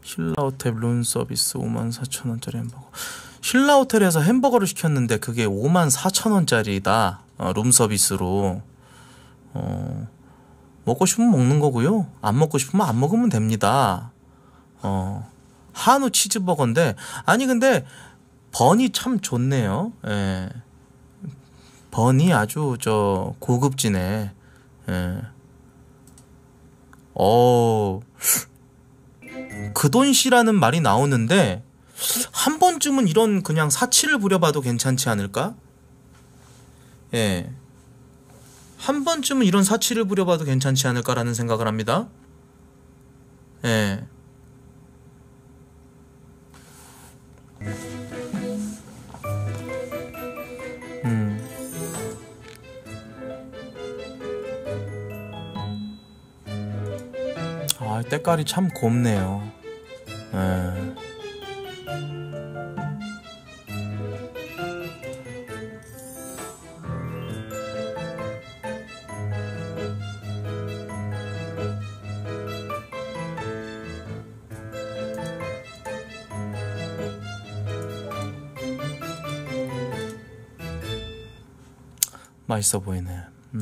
신라호텔 룸서비스 54,000원짜리 햄버거. 신라호텔에서 햄버거를 시켰는데 그게 54,000원짜리다. 룸서비스로. 먹고 싶으면 먹는 거고요. 안 먹고 싶으면 안 먹으면 됩니다. 한우 치즈버거인데, 아니 근데 번이 참 좋네요. 예. 번이 아주 고급지네. 예. 그 돈씨라는 말이 나오는데 한 번쯤은 이런 그냥 사치를 부려봐도 괜찮지 않을까? 예. 한 번쯤은 이런 사치를 부려봐도 괜찮지 않을까라는 생각을 합니다. 예. 아, 때깔이 참 곱네요. 예. 맛있어 보이네.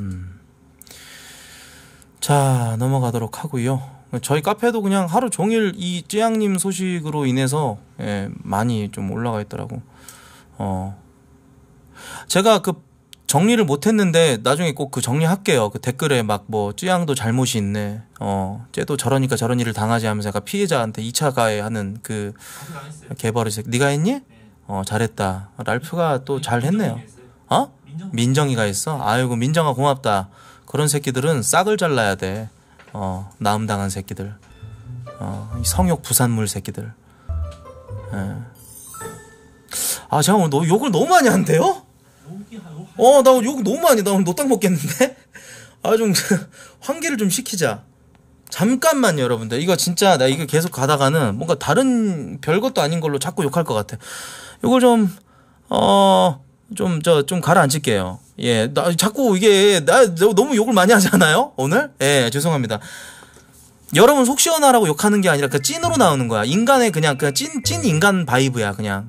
자, 넘어가도록 하고요. 저희 카페도 그냥 하루 종일 이 쯔양님 소식으로 인해서 많이 좀 올라가 있더라고. 제가 그 정리를 못했는데 나중에 꼭 그 정리할게요. 그 댓글에 막 뭐 쯔양도 잘못이 있네. 쟤도 저러니까 저런 일을 당하지 하면서 약간 피해자한테 2차 가해하는 그 개버릇. 네가 했니? 네. 잘했다. 랄프가 또 잘했네요. 민정이가 했어? 아이고 민정아 고맙다. 그런 새끼들은 싹을 잘라야 돼. 나음 당한 새끼들. 성욕 부산물 새끼들. 예. 아, 제가 오늘 욕을 너무 많이 한대요? 나 욕 너무 많이. 나 오늘 노딱 먹겠는데? 아, 좀 환기를 좀 시키자. 잠깐만요, 여러분들. 이거 진짜 나 이거 계속 가다가는 뭔가 다른 별것도 아닌 걸로 자꾸 욕할 것 같아. 이걸 좀 가라앉힐게요. 예, 나 자꾸 이게 나 너무 욕을 많이 하잖아요, 오늘? 예, 죄송합니다. 여러분 속 시원하라고 욕하는 게 아니라 그 찐으로 나오는 거야. 인간의 그냥 찐 인간 바이브야, 그냥.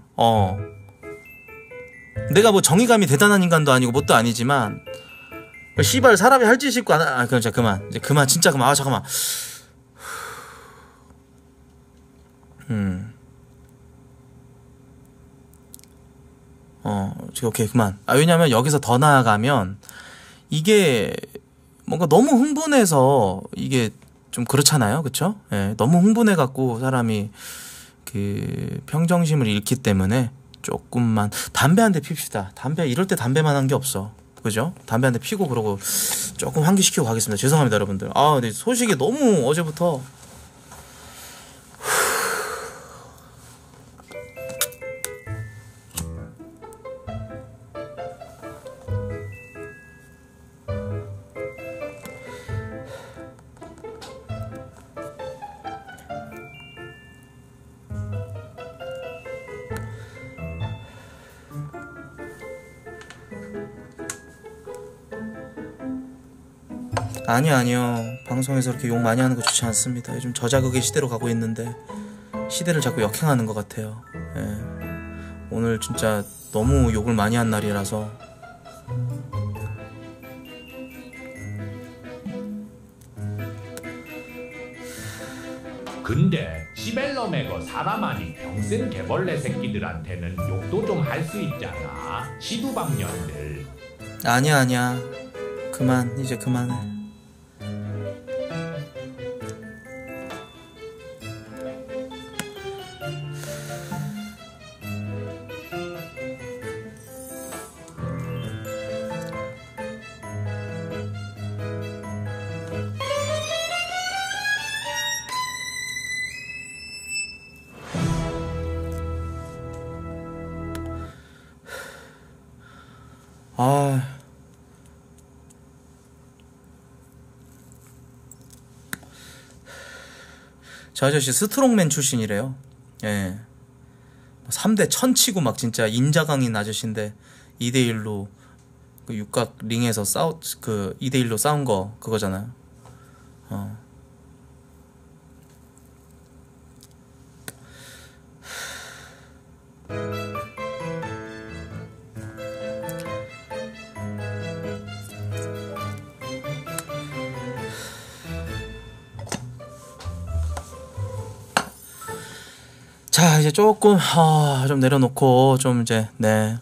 내가 뭐 정의감이 대단한 인간도 아니고 뭣도 아니지만, 씨발 사람이 할 짓 있고 그럼 진짜 그만. 이제 그만, 진짜 그만. 아, 잠깐만. 오케이, 그만. 왜냐면 여기서 더 나아가면 이게 뭔가 너무 흥분해서 이게 좀 그렇잖아요. 그쵸? 예, 너무 흥분해갖고 사람이 그 평정심을 잃기 때문에 조금만 담배 한 대 핍시다. 담배, 이럴 때 담배만 한 게 없어. 그죠? 담배 한 대 피고 그러고 조금 환기시키고 가겠습니다. 죄송합니다, 여러분들. 근데 소식이 너무 어제부터. 아니요. 방송에서 이렇게 욕 많이 하는 거 좋지 않습니다. 요즘 저자극의 시대로 가고 있는데 시대를 자꾸 역행하는 것 같아요. 예. 오늘 진짜 너무 욕을 많이 한 날이라서. 근데 시벨럼에거 사람 아닌 병센 개벌레 새끼들한테는 욕도 좀 할 수 있잖아. 시두방년들. 아니야. 그만, 이제 그만해. 저 아저씨 스트롱맨 출신이래요. 예. 3대 천치고 막 진짜 임자강인 아저씨인데 2대1로 그 육각 링에서 2대1로 싸운 거 그거잖아요. 자, 이제 조금 좀 내려놓고 좀 이제 네.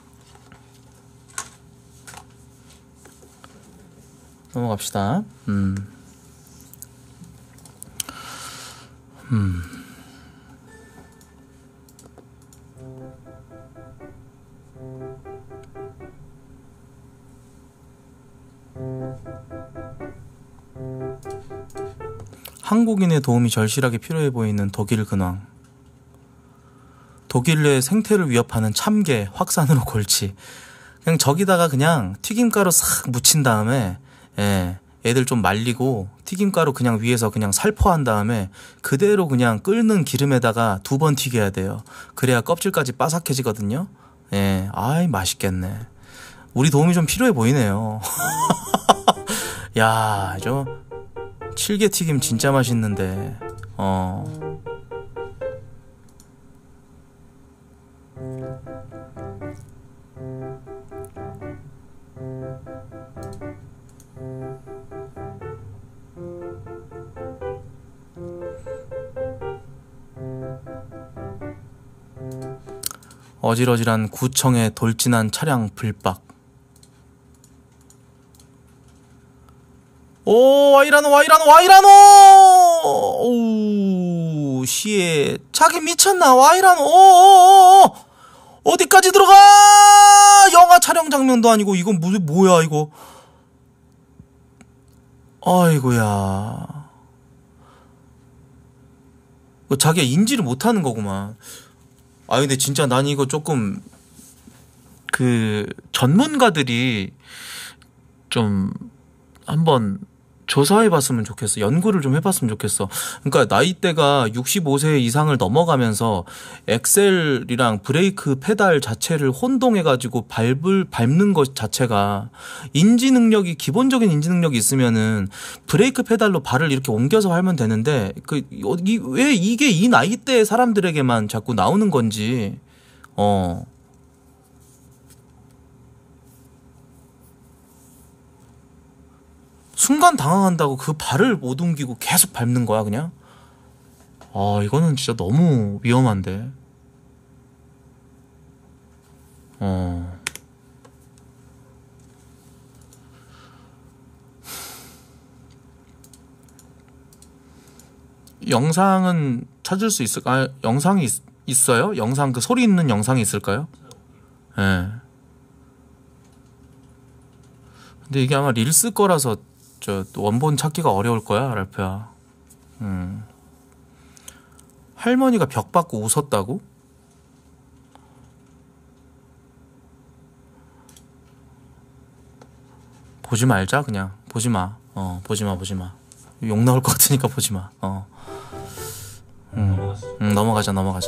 넘어갑시다. 한국인의 도움이 절실하게 필요해 보이는 독일 근황. 독일 내 생태를 위협하는 참개 확산으로 골치. 그냥 저기다가 그냥 튀김가루 싹 묻힌 다음에 애들 좀 말리고 튀김가루 그냥 위에서 그냥 살포한 다음에 그대로 그냥 끓는 기름에다가 2번 튀겨야 돼요. 그래야 껍질까지 바삭해지거든요. 예, 아이 맛있겠네. 우리 도움이 좀 필요해 보이네요. 야, 저 칠개 튀김 진짜 맛있는데. 어질어질한 구청의 돌진한 차량 불박. 오, 와이라노. 오, 시에 자기 미쳤나? 와이라노. 오, 어디까지 들어가? 영화 촬영 장면도 아니고 이건 뭐야 이거? 아이고야. 자기가 인지를 못하는 거구만. 아, 근데 진짜 난 이거 조금 그 전문가들이 좀 한번 조사해봤으면 좋겠어. 연구를 좀 해봤으면 좋겠어. 그러니까 나이대가 65세 이상을 넘어가면서 엑셀이랑 브레이크 페달 자체를 혼동해가지고 밟는 것 자체가 기본적인 인지 능력이 있으면은 브레이크 페달로 발을 이렇게 옮겨서 하면 되는데 왜 이게 이 나이대의 사람들에게만 자꾸 나오는 건지. 순간 당황한다고 그 발을 못 옮기고 계속 밟는 거야 그냥? 이거는 진짜 너무 위험한데. 영상은 찾을 수 있을까요? 영상이 있어요? 영상 그 소리 있는 영상이 있을까요? 예. 근데 이게 아마 릴스 거라서 저 원본 찾기가 어려울 거야, 랄프야. 할머니가 벽 받고 웃었다고? 보지 말자 그냥. 보지 마. 보지 마. 욕 나올 것 같으니까 보지 마. 넘어가자.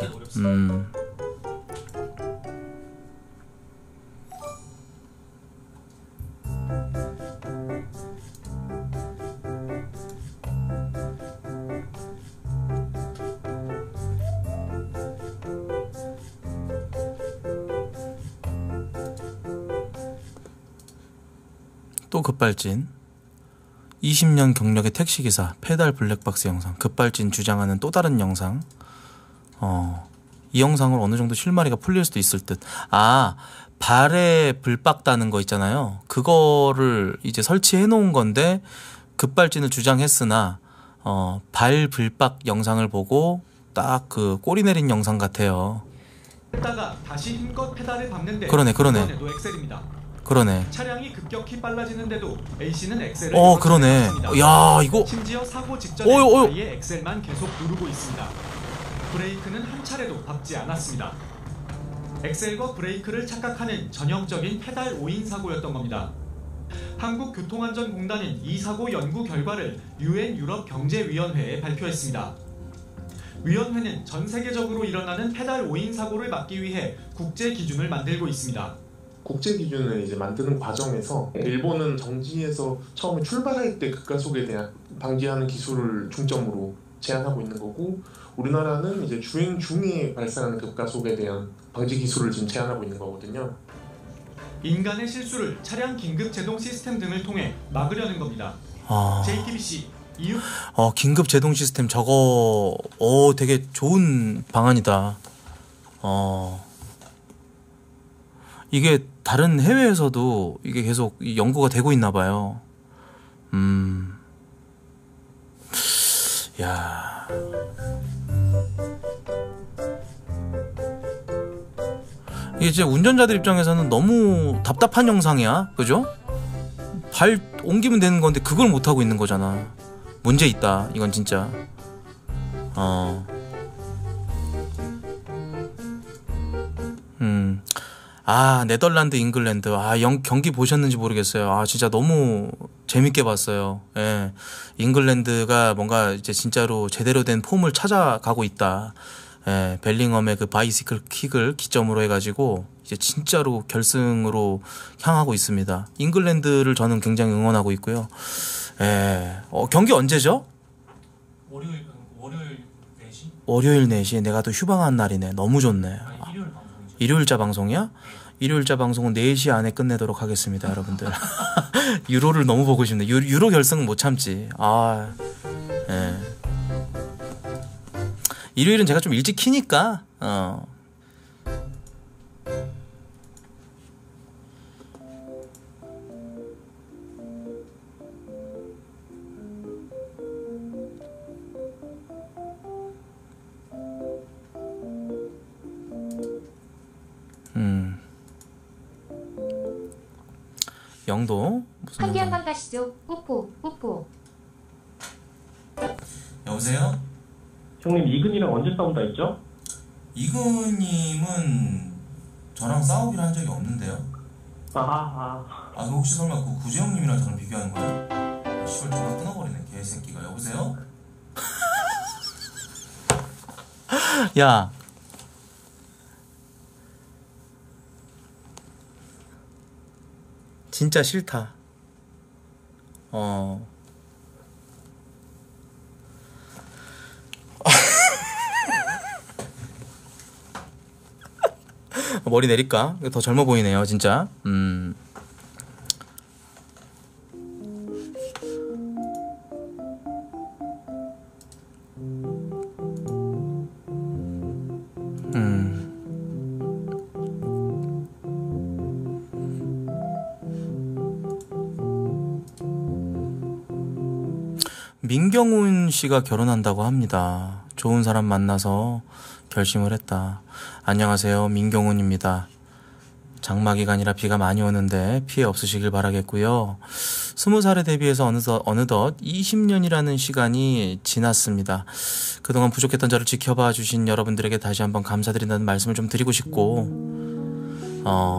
또 급발진. 20년 경력의 택시기사 페달 블랙박스 영상. 급발진 주장하는 또 다른 영상. 이 영상을 어느 정도 실마리가 풀릴 수도 있을 듯. 발에 불박 다는 거 있잖아요. 그거를 이제 설치해 놓은 건데 급발진을 주장했으나 발 불박 영상을 보고 딱 그 꼬리 내린 영상 같아요. 했다가 다시 힘껏 페달을 밟는데 그러네. 이번에도 엑셀입니다. 그러네. 차량이 급격히 빨라지는데도 A씨는 엑셀을 그러네. 야, 이거 심지어 사고 직전에 아예 엑셀만 계속 누르고 있습니다. 브레이크는 한 차례도 밟지 않았습니다. 엑셀과 브레이크를 착각하는 전형적인 페달 오인 사고였던 겁니다. 한국교통안전공단은 이 사고 연구 결과를 UN 유럽경제위원회에 발표했습니다. 위원회는 전 세계적으로 일어나는 페달 오인 사고를 막기 위해 국제 기준을 만들고 있습니다. 국제 기준을 이제 만드는 과정에서 일본은 정지에서 처음에 출발할 때 급가속에 대한 방지하는 기술을 중점으로 제한하고 있는 거고, 우리나라는 이제 주행 중에 발생하는 급가속에 대한 방지 기술을 지금 제한하고 있는 거거든요. 인간의 실수를 차량 긴급 제동 시스템 등을 통해 막으려는 겁니다. JTBC 이후 긴급 제동 시스템 저거 되게 좋은 방안이다. 이게 다른 해외에서도 이게 계속 연구가 되고 있나 봐요. 야. 이게 이제 운전자들 입장에서는 너무 답답한 영상이야. 그죠? 발 옮기면 되는 건데 그걸 못 하고 있는 거잖아. 문제 있다. 이건 진짜. 네덜란드, 잉글랜드. 경기 보셨는지 모르겠어요. 진짜 너무 재밌게 봤어요. 예. 잉글랜드가 뭔가 이제 진짜로 제대로 된 폼을 찾아가고 있다. 예. 벨링엄의 그 바이시클 킥을 기점으로 해가지고 이제 진짜로 결승으로 향하고 있습니다. 잉글랜드를 저는 굉장히 응원하고 있고요. 예. 경기 언제죠? 월요일 4시? 월요일 4시에 내가 또 휴방한 날이네. 너무 좋네. 일요일 방송이죠. 일요일자 방송이야? 일요일자 방송은 4시 안에 끝내도록 하겠습니다, 여러분들. 유로를 너무 보고 싶네. 유로 결승은 못 참지. 예. 일요일은 제가 좀 일찍 키니까, 영도 무슨 한개 영상? 한번 가시죠. 뿌뿌 뿌뿌. 여보세요? 형님 이근이랑 언제 싸운다 했죠? 이근님은 저랑 싸우기로 한 적이 없는데요? 그 혹시 설마 그 구재영님이랑 저랑 비교하는 거야? 씨발 전화 끊어버리네 개새끼가. 여보세요? 야, 진짜 싫다. 머리 내릴까? 더 젊어 보이네요, 진짜. 민경훈 씨가 결혼한다고 합니다. 좋은 사람 만나서 결심을 했다. 안녕하세요, 민경훈입니다. 장마 기간이라 비가 많이 오는데 피해 없으시길 바라겠고요. 20살에 대비해서 어느덧 20년이라는 시간이 지났습니다. 그동안 부족했던 저를 지켜봐 주신 여러분들에게 다시 한번 감사드린다는 말씀을 좀 드리고 싶고,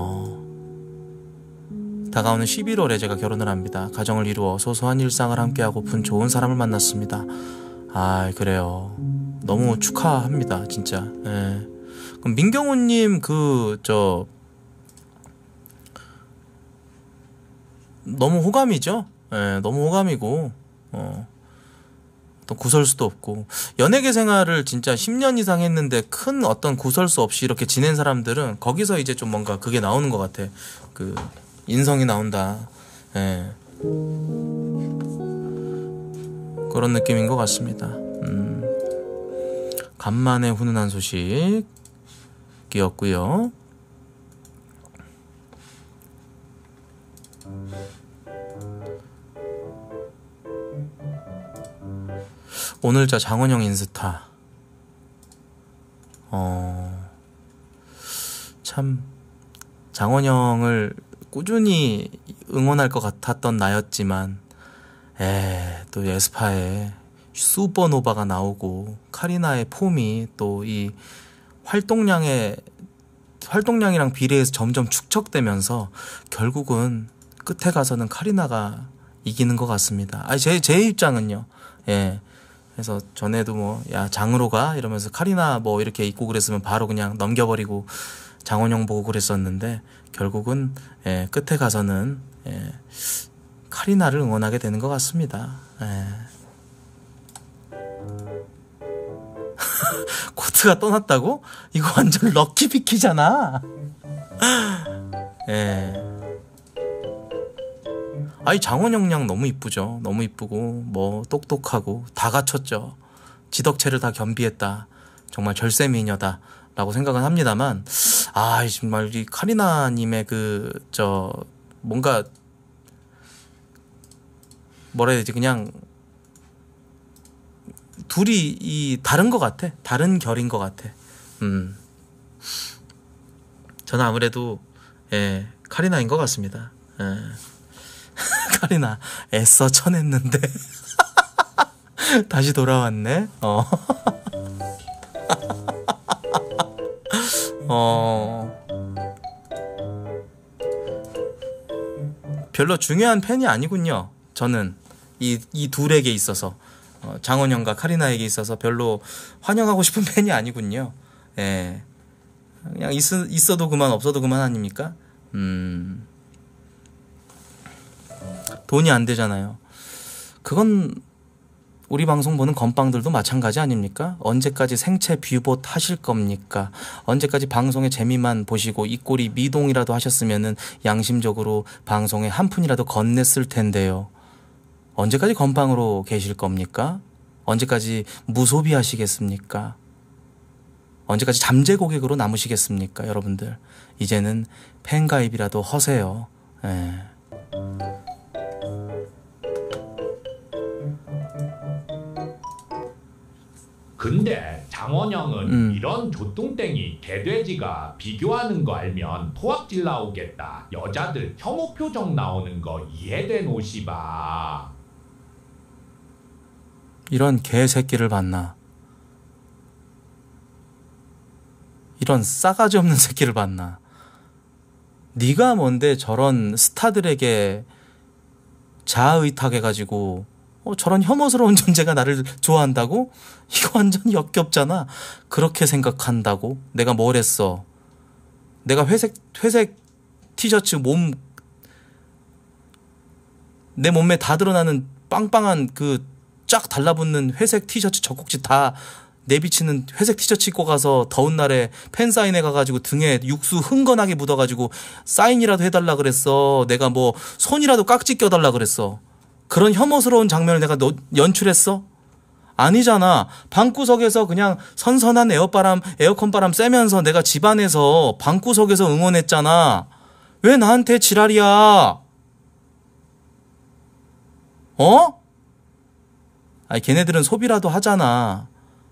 다가오는 11월에 제가 결혼을 합니다. 가정을 이루어 소소한 일상을 함께하고픈 좋은 사람을 만났습니다. 그래요. 너무 축하합니다, 진짜. 예. 그럼 민경훈님 너무 호감이죠. 예, 너무 호감이고 또 구설수도 없고, 연예계 생활을 진짜 10년 이상 했는데 큰 어떤 구설수 없이 이렇게 지낸 사람들은 거기서 이제 좀 뭔가 그게 나오는 것 같아. 그 인성이 나온다. 예. 그런 느낌인 것 같습니다. 간만에 훈훈한 소식이었고요. 오늘자 장원영 인스타. 참 장원영을 꾸준히 응원할 것 같았던 나였지만, 또 에스파에 슈퍼노바가 나오고 카리나의 폼이 또 이 활동량이랑 비례해서 점점 축적되면서 결국은 끝에 가서는 카리나가 이기는 것 같습니다. 제 입장은요. 예. 그래서 전에도 야 장으로 가 이러면서 카리나 이렇게 입고 그랬으면 바로 그냥 넘겨버리고 장원영 보고 그랬었는데, 결국은 끝에 가서는 카리나를 응원하게 되는 것 같습니다. 코트가 떠났다고? 이거 완전 럭키비키잖아. 아이 장원영 양 너무 이쁘죠. 너무 이쁘고 뭐 똑똑하고 다 갖췄죠. 지덕체를 다 겸비했다. 정말 절세미녀다 라고 생각은 합니다만, 아 정말 이 카리나님의 그 뭔가 뭐라 해야 되지, 그냥 둘이 이 다른 것 같아. 다른 결인 것 같아. 저는 아무래도 카리나인 것 같습니다. 카리나 애써 쳐냈는데 다시 돌아왔네. 별로 중요한 팬이 아니군요. 저는 이 둘에게 있어서, 장원영과 카리나에게 있어서 별로 환영하고 싶은 팬이 아니군요. 예. 그냥 있어도 그만 없어도 그만 아닙니까? 돈이 안 되잖아요. 그건 우리 방송 보는 건빵들도 마찬가지 아닙니까? 언제까지 생체 뷰봇 하실 겁니까? 언제까지 방송의 재미만 보시고 이 꼴이 미동이라도 하셨으면은 양심적으로 방송에 한 푼이라도 건넸을 텐데요. 언제까지 건빵으로 계실 겁니까? 언제까지 무소비 하시겠습니까? 언제까지 잠재 고객으로 남으시겠습니까? 여러분들 이제는 팬가입이라도 허세요. 근데 장원영은 이런 조뚱땡이 개돼지가 비교하는 거 알면 토악질 나오겠다. 여자들 혐오 표정 나오는 거 이해된 오시바. 이런 개새끼를 봤나? 이런 싸가지 없는 새끼를 봤나? 네가 뭔데 저런 스타들에게 자아의탁해가지고 저런 혐오스러운 존재가 나를 좋아한다고? 이거 완전 역겹잖아. 그렇게 생각한다고? 내가 뭘 했어? 내가 회색 티셔츠 내 몸에 다 드러나는 빵빵한 그 쫙 달라붙는 회색 티셔츠 젖꼭지 다 내비치는 회색 티셔츠 입고 가서 더운 날에 팬 사인회 가가지고 등에 육수 흥건하게 묻어가지고 사인이라도 해달라 그랬어. 내가 뭐 손이라도 깍지 껴달라 그랬어. 그런 혐오스러운 장면을 내가 연출했어? 아니잖아. 방구석에서 그냥 선선한 에어컨 바람 쐬면서 내가 집안에서 방구석에서 응원했잖아. 왜 나한테 지랄이야? 아니 걔네들은 소비라도 하잖아.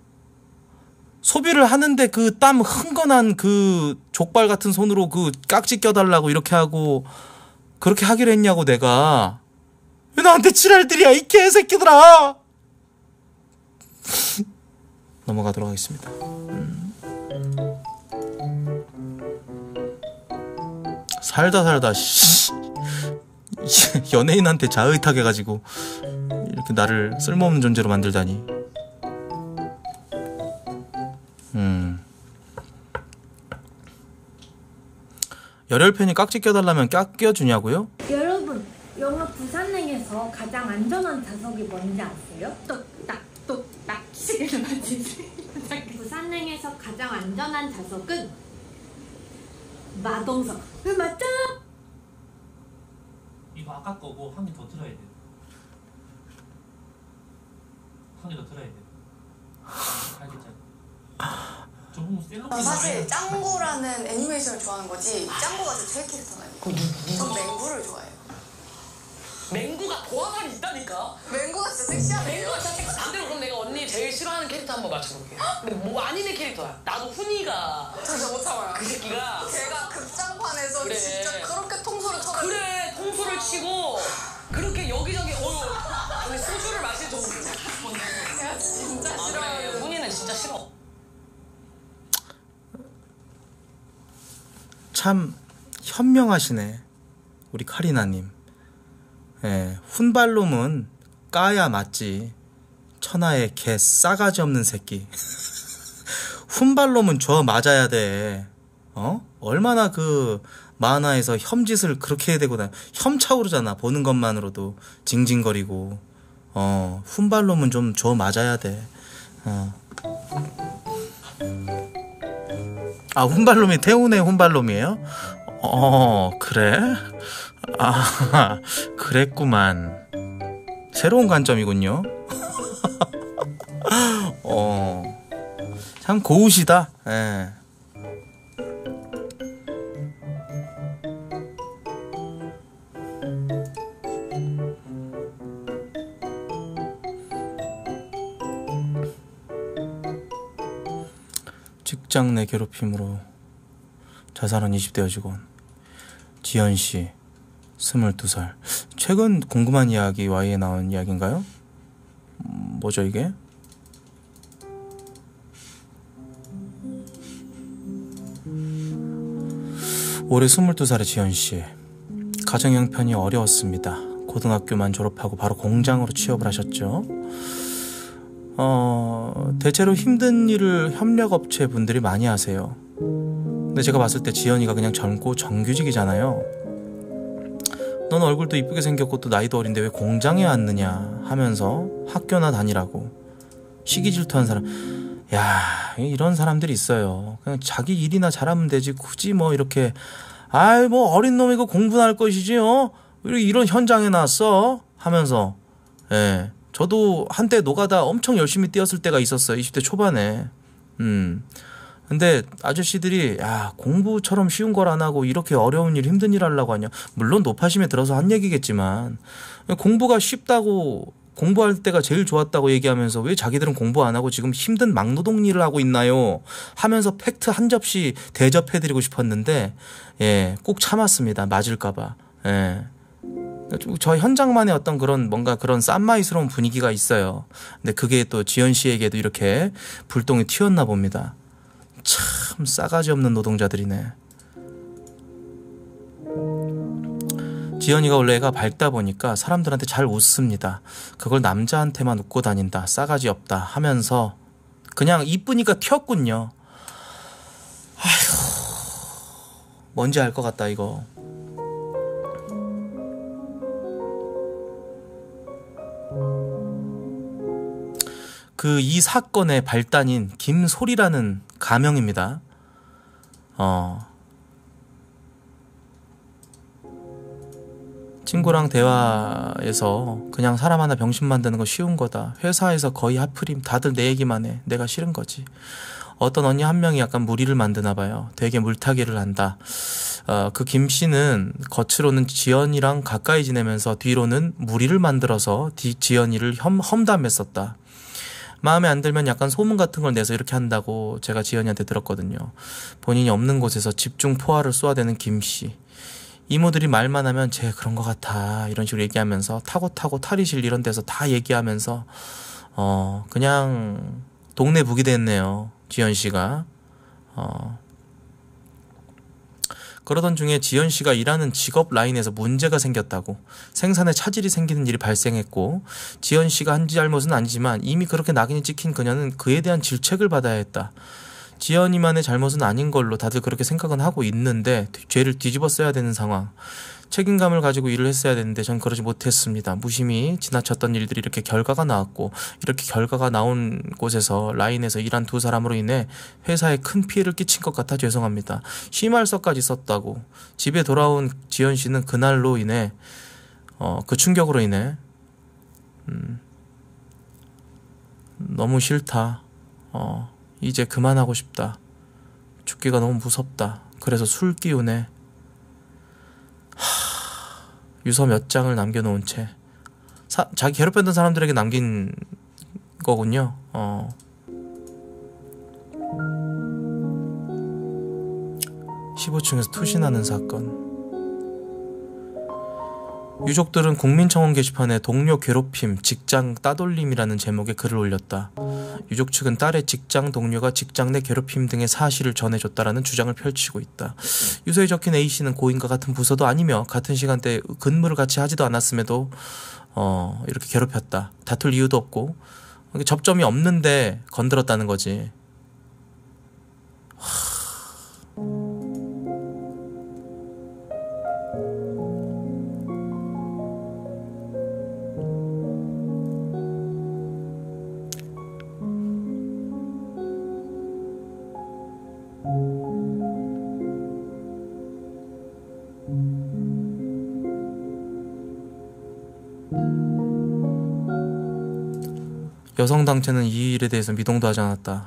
소비를 하는데 그 땀 흥건한 그 족발 같은 손으로 그 깍지 껴달라고 이렇게 하고 그렇게 하기로 했냐고 내가. 왜 나한테 지랄들이야 이 개새끼들아. 넘어가도록 하겠습니다. 살다 연예인한테 자의탁해가지고 이렇게 나를 쓸모없는 존재로 만들다니. 열혈팬이 깍지 껴달라면 껴주냐고요? 여러분, 영화 부산행에서 가장 안전한 좌석이 뭔지 아세요? 똑딱 시계를 맞추세요. 부산행에서 가장 안전한 좌석은 마동석. 왜 맞죠? 이거 아까 거고 한 개 더 틀어야 돼. 한 개 더 틀어야 돼. 알겠지? 사실 짱구라는 애니메이션을 좋아하는 거지 짱구가 제 최애 캐릭터는 아니에요. 전 맹구를 좋아해요. 맹구가 도화살이 있다니까? 맹구가 진짜 섹시하네요. 맹구가 진짜 섹시. 반대로 그럼 내가 언니 제일 싫어하는 캐릭터 한번 맞춰볼게. 근데 뭐 아니네 캐릭터야. 나도 훈이가 저 진짜 못 참아요. 그 새끼가 걔가 극장판에서 그래. 진짜 그렇게 통수를 쳐가지고 그래 통수를 치고 그렇게 여기저기 아니 소주를 마실 정도로 제가 진짜 아, 싫어요. 그래. 훈이는 진짜 싫어. 참 현명하시네 우리 카리나님. 훈발놈은 까야 맞지. 천하의 개 싸가지 없는 새끼. 훈발놈은 줘 맞아야 돼. 얼마나 그 만화에서 혐짓을 그렇게 해야 되고 혐차오르잖아. 보는 것만으로도 징징거리고. 훈발놈은 좀 줘 맞아야 돼. 훈발놈이 태훈의 훈발놈이에요? 그래? 아, 그랬구만. 새로운 관점이군요. 참 고우시다. 예. 직장 내 괴롭힘으로 자살한 20대 여직원 지연씨 22살. 최근 궁금한 이야기 Y에 나온 이야기인가요? 뭐죠 이게? 올해 22살의 지연씨. 가정 형편이 어려웠습니다. 고등학교만 졸업하고 바로 공장으로 취업을 하셨죠. 대체로 힘든 일을 협력업체 분들이 많이 하세요. 근데 제가 봤을 때 지연이가 그냥 젊고 정규직이잖아요. 넌 얼굴도 이쁘게 생겼고 또 나이도 어린데 왜 공장에 왔느냐 하면서 학교나 다니라고 시기 질투한 사람. 야, 이런 사람들이 있어요. 그냥 자기 일이나 잘하면 되지 굳이 뭐 이렇게 아이 뭐 어린 놈이고 공부나 할 것이지 왜 이런 현장에 나왔어 하면서. 예, 저도 한때 노가다 엄청 열심히 뛰었을 때가 있었어요. 20대 초반에. 근데 아저씨들이 야 공부처럼 쉬운 걸 안 하고 이렇게 어려운 일 힘든 일 하려고 하냐. 물론 노파심에 들어서 한 얘기겠지만 공부가 쉽다고 공부할 때가 제일 좋았다고 얘기하면서 왜 자기들은 공부 안 하고 지금 힘든 막노동 일을 하고 있나요 하면서 팩트 한 접시 대접해드리고 싶었는데 예, 꼭 참았습니다. 맞을까봐. 예. 저 현장만의 어떤 그런 뭔가 그런 쌈마이스러운 분위기가 있어요. 근데 그게 또 지연 씨에게도 이렇게 불똥이 튀었나 봅니다. 참 싸가지 없는 노동자들이네. 지연이가 원래 애가 밝다 보니까 사람들한테 잘 웃습니다. 그걸 남자한테만 웃고 다닌다, 싸가지 없다 하면서 그냥 이쁘니까 튀었군요. 아휴, 뭔지 알 것 같다 이거. 이 사건의 발단인 김소리라는 가명입니다. 친구랑 대화에서 그냥 사람 하나 병신 만드는 거 쉬운 거다. 회사에서 거의 하프림 다들 내 얘기만 해. 내가 싫은 거지. 어떤 언니 한 명이 약간 무리를 만드나 봐요. 되게 물타기를 한다. 그 김 씨는 겉으로는 지연이랑 가까이 지내면서 뒤로는 무리를 만들어서 지연이를 험담했었다. 마음에 안 들면 약간 소문 같은 걸 내서 이렇게 한다고 제가 지연이한테 들었거든요. 본인이 없는 곳에서 집중 포화를 쏘아대는 김씨. 이모들이 말만 하면 쟤 그런 것 같아 이런 식으로 얘기하면서 타고 탈의실 이런 데서 다 얘기하면서 그냥 동네 북이 됐네요. 지연씨가. 그러던 중에 지연씨가 일하는 직업 라인에서 문제가 생겼다고, 생산에 차질이 생기는 일이 발생했고 지연씨가 한 잘못은 아니지만 이미 그렇게 낙인이 찍힌 그녀는 그에 대한 질책을 받아야 했다. 지연이만의 잘못은 아닌 걸로 다들 그렇게 생각은 하고 있는데 죄를 뒤집어 써야 되는 상황. 책임감을 가지고 일을 했어야 되는데 전 그러지 못했습니다. 무심히 지나쳤던 일들이 이렇게 결과가 나왔고 이렇게 결과가 나온 곳에서 라인에서 일한 두 사람으로 인해 회사에 큰 피해를 끼친 것 같아 죄송합니다. 심할서까지 썼다고. 집에 돌아온 지연씨는 그날로 인해 그 충격으로 인해 너무 싫다. 이제 그만하고 싶다. 죽기가 너무 무섭다. 그래서 술 기운에 유서 몇 장을 남겨놓은 채 자기 괴롭혔던 사람들에게 남긴 거군요. 15층에서 투신하는 사건. 유족들은 국민청원 게시판에 동료 괴롭힘, 직장 따돌림이라는 제목의 글을 올렸다. 유족 측은 딸의 직장 동료가 직장 내 괴롭힘 등의 사실을 전해줬다라는 주장을 펼치고 있다. 유서에 적힌 A씨는 고인과 같은 부서도 아니며 같은 시간대에 근무를 같이 하지도 않았음에도 이렇게 괴롭혔다. 다툴 이유도 없고 접점이 없는데 건드렸다는 거지. 여성단체는 이 일에 대해서 미동도 하지 않았다.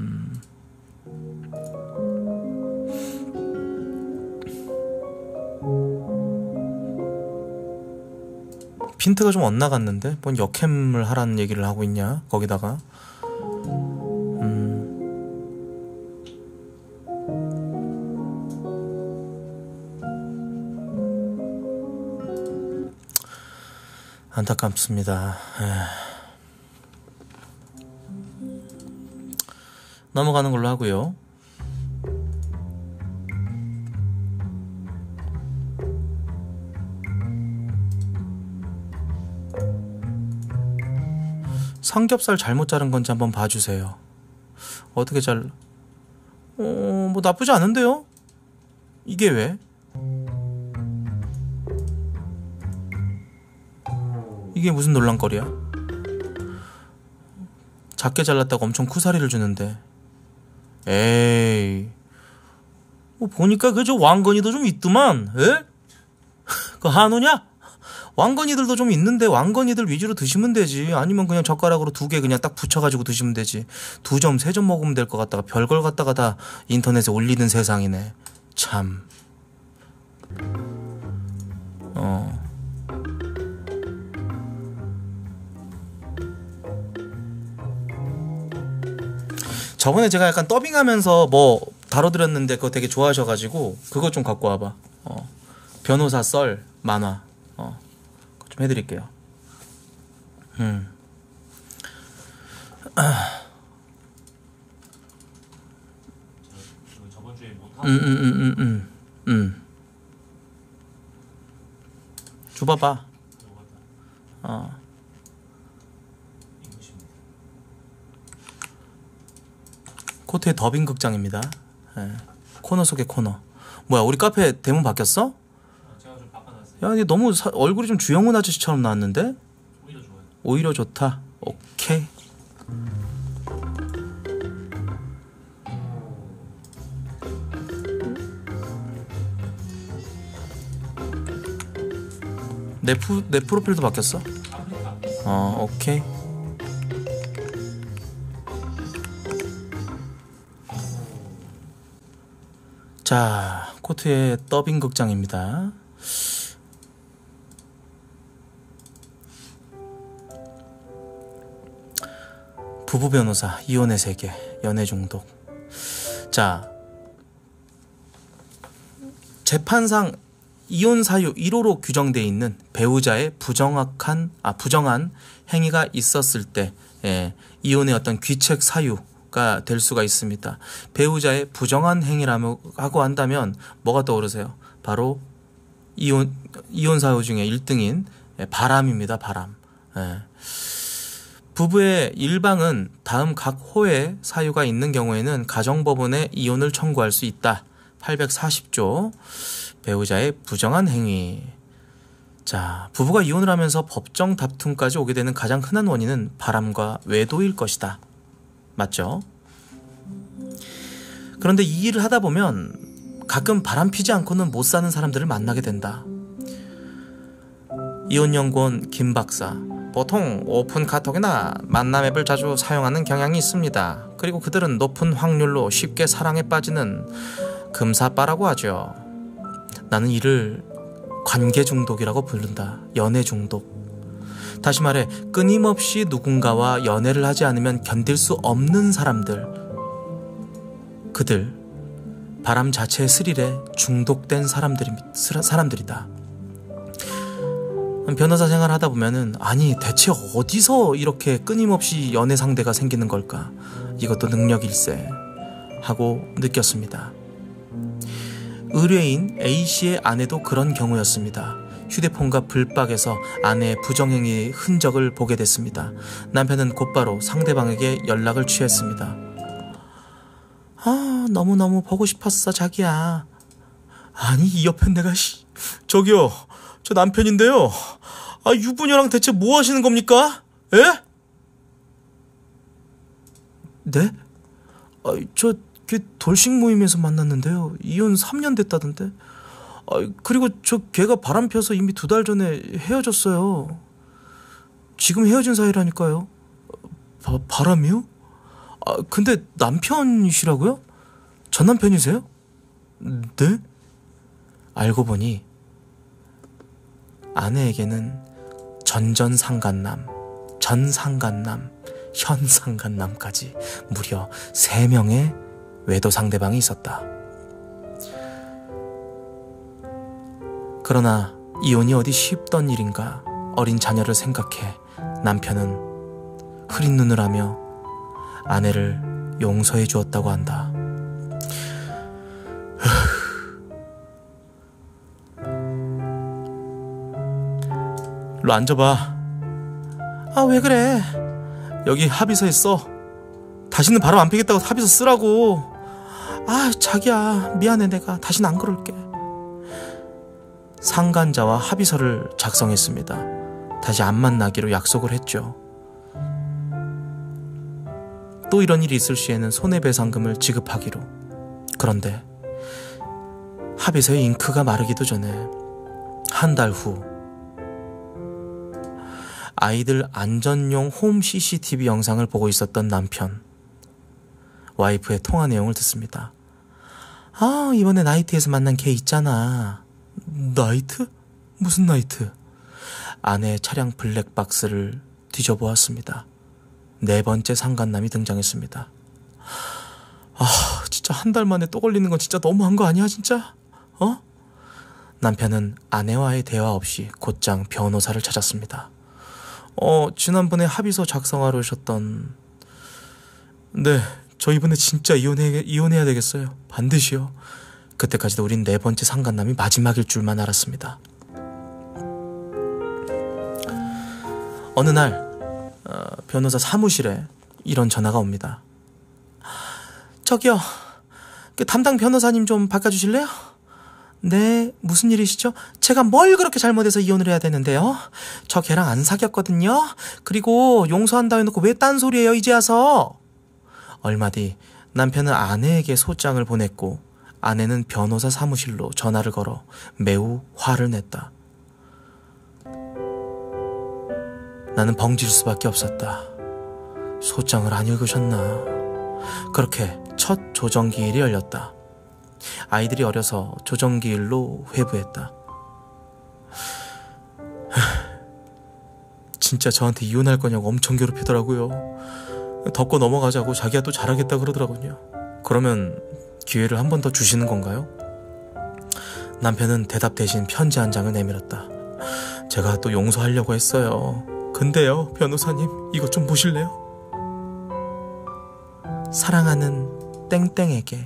핀트가 좀 엇나갔는데? 뭔 역캠을 하라는 얘기를 하고 있냐? 거기다가 안타깝습니다. 넘어가는 걸로 하고요. 삼겹살 잘못 자른 건지 한번 봐주세요. 어떻게 뭐 나쁘지 않은데요? 이게 왜? 이게 무슨 논란거리야? 작게 잘랐다고 엄청 쿠사리를 주는데. 에이, 뭐 보니까 그저 왕건이도 좀 있더만. 에? 그 한우냐? 왕건이들도 좀 있는데 왕건이들 위주로 드시면 되지. 아니면 그냥 젓가락으로 2개 그냥 딱 붙여가지고 드시면 되지. 2점 3점 먹으면 될 것 같다가 별걸 갖다가 다 인터넷에 올리는 세상이네. 참. 저번에 제가 약간 더빙하면서 뭐 다뤄드렸는데 그거 되게 좋아하셔가지고 그거 좀 갖고 와봐. 변호사 썰 만화 좀 해드릴게요. 저번 주에 못하고 줘봐봐. 코트의 더빙 극장입니다. 코너 속의 코너. 뭐야, 우리 카페 대문 바뀌었어? 제가 좀 바꿔놨어요. 야, 니 너무 얼굴이 좀 주영훈 아저씨처럼 나왔는데? 오히려 좋아요. 오히려 좋다. 오케이. 내 프로필도 바뀌었어? 오케이. 자, 코트의 더빙 극장입니다. 부부 변호사, 이혼의 세계, 연애 중독. 자, 재판상 이혼 사유 1호로 규정되어 있는 배우자의 부정한 행위가 있었을 때 이혼의 어떤 귀책 사유가 될 수가 있습니다. 배우자의 부정한 행위라고 한다면 뭐가 떠오르세요? 바로 이혼 사유 중에 1등인 바람입니다. 바람. 부부의 일방은 다음 각 호의 사유가 있는 경우에는 가정법원에 이혼을 청구할 수 있다. 840조. 배우자의 부정한 행위. 자, 부부가 이혼을 하면서 법정 다툼까지 오게 되는 가장 흔한 원인은 바람과 외도일 것이다. 맞죠? 그런데 이 일을 하다 보면 가끔 바람 피지 않고는 못 사는 사람들을 만나게 된다. 이혼연구원 김 박사. 보통 오픈 카톡이나 만남 앱을 자주 사용하는 경향이 있습니다. 그리고 그들은 높은 확률로 쉽게 사랑에 빠지는 금사빠라고 하죠. 나는 이를 관계 중독이라고 부른다. 연애 중독. 다시 말해 끊임없이 누군가와 연애를 하지 않으면 견딜 수 없는 사람들. 그들 바람 자체의 스릴에 중독된 사람들이다. 변호사 생활을 하다 보면은 아니 대체 어디서 이렇게 끊임없이 연애 상대가 생기는 걸까? 이것도 능력일세 하고 느꼈습니다. 의뢰인 A씨의 아내도 그런 경우였습니다. 휴대폰과 불박에서 아내의 부정행위의 흔적을 보게 됐습니다. 남편은 곧바로 상대방에게 연락을 취했습니다. 아, 너무너무 보고 싶었어 자기야. 아니 이 옆에 내가 저기요 저 남편인데요. 아, 유부녀랑 대체 뭐 하시는 겁니까? 에? 네? 저 돌식 모임에서 만났는데요. 이혼 3년 됐다던데. 그리고 저 걔가 바람 펴서 이미 2달 전에 헤어졌어요. 지금 헤어진 사이라니까요. 바람이요? 근데 남편이시라고요? 전 남편이세요? 네? 알고 보니 아내에게는 전전상간남, 전상간남, 현상간남까지 무려 3명의 외도 상대방이 있었다. 그러나 이혼이 어디 쉽던 일인가. 어린 자녀를 생각해 남편은 흐린 눈을 하며 아내를 용서해 주었다고 한다. 일로 앉아봐. 왜 그래? 여기 합의서에 써. 다시는 바람 안 피겠다고 합의서 쓰라고. 자기야, 미안해. 내가 다시는 안 그럴게. 상간자와 합의서를 작성했습니다. 다시 안 만나기로 약속을 했죠. 또 이런 일이 있을 시에는 손해배상금을 지급하기로. 그런데 합의서의 잉크가 마르기도 전에 한 달 후 아이들 안전용 홈 CCTV 영상을 보고 있었던 남편. 와이프의 통화 내용을 듣습니다. 이번에 나이트에서 만난 걔 있잖아. 나이트? 무슨 나이트? 아내의 차량 블랙박스를 뒤져보았습니다. 4번째 상간남이 등장했습니다. 진짜 한 달 만에 또 걸리는 건 진짜 너무한 거 아니야 진짜? 남편은 아내와의 대화 없이 곧장 변호사를 찾았습니다. 지난번에 합의서 작성하러 오셨던... 네, 저 이번에 진짜 이혼해야 되겠어요. 반드시요. 그때까지도 우린 4번째 상간남이 마지막일 줄만 알았습니다. 어느 날 변호사 사무실에 이런 전화가 옵니다. 저기요, 그 담당 변호사님 좀 바꿔주실래요? 네, 무슨 일이시죠? 제가 뭘 그렇게 잘못해서 이혼을 해야 되는데요? 저 걔랑 안 사귀었거든요? 그리고 용서한다 해놓고 왜 딴소리예요 이제 와서? 얼마 뒤 남편은 아내에게 소장을 보냈고 아내는 변호사 사무실로 전화를 걸어 매우 화를 냈다. 나는 벙질 수밖에 없었다. 소장을 안 읽으셨나? 그렇게 첫 조정기일이 열렸다. 아이들이 어려서 조정기일로 회부했다. 진짜 저한테 이혼할 거냐고 엄청 괴롭히더라고요. 덮고 넘어가자고 자기가 또 잘하겠다 그러더라고요. 그러면 기회를 한 번 더 주시는 건가요? 남편은 대답 대신 편지 한 장을 내밀었다. 제가 또 용서하려고 했어요. 근데요, 변호사님, 이것 좀 보실래요? 사랑하는 땡땡에게.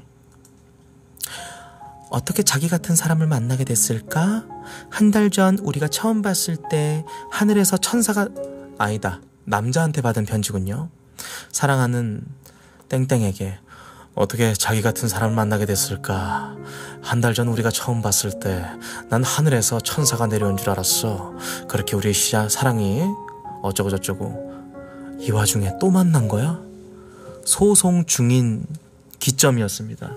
어떻게 자기 같은 사람을 만나게 됐을까? 한 달 전 우리가 처음 봤을 때 하늘에서 천사가... 아니다, 남자한테 받은 편지군요. 사랑하는 땡땡에게. 어떻게 자기 같은 사람을 만나게 됐을까? 한 달 전 우리가 처음 봤을 때 난 하늘에서 천사가 내려온 줄 알았어. 그렇게 우리의 사랑이 어쩌고 저쩌고. 이 와중에 또 만난 거야? 소송 중인 기점이었습니다.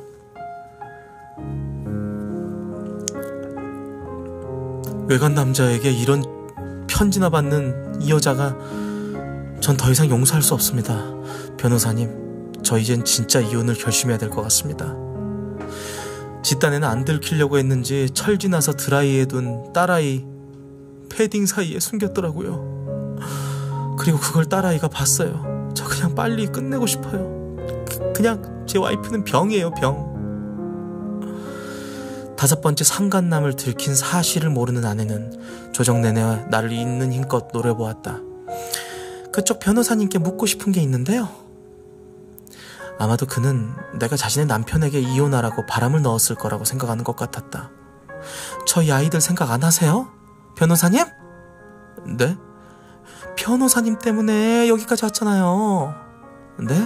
외간 남자에게 이런 편지나 받는 이 여자가 전 더 이상 용서할 수 없습니다. 변호사님, 저 이젠 진짜 이혼을 결심해야 될 것 같습니다. 뒷단에는 안 들키려고 했는지 철지나서 드라이해둔 딸아이 패딩 사이에 숨겼더라고요. 그리고 그걸 딸아이가 봤어요. 저 그냥 빨리 끝내고 싶어요. 그냥 제 와이프는 병이에요, 병. 5번째 상간남을 들킨 사실을 모르는 아내는 조정 내내 나를 있는 힘껏 노려보았다. 그쪽 변호사님께 묻고 싶은 게 있는데요. 아마도 그는 내가 자신의 남편에게 이혼하라고 바람을 넣었을 거라고 생각하는 것 같았다. 저희 아이들 생각 안 하세요? 변호사님? 네? 변호사님 때문에 여기까지 왔잖아요. 네?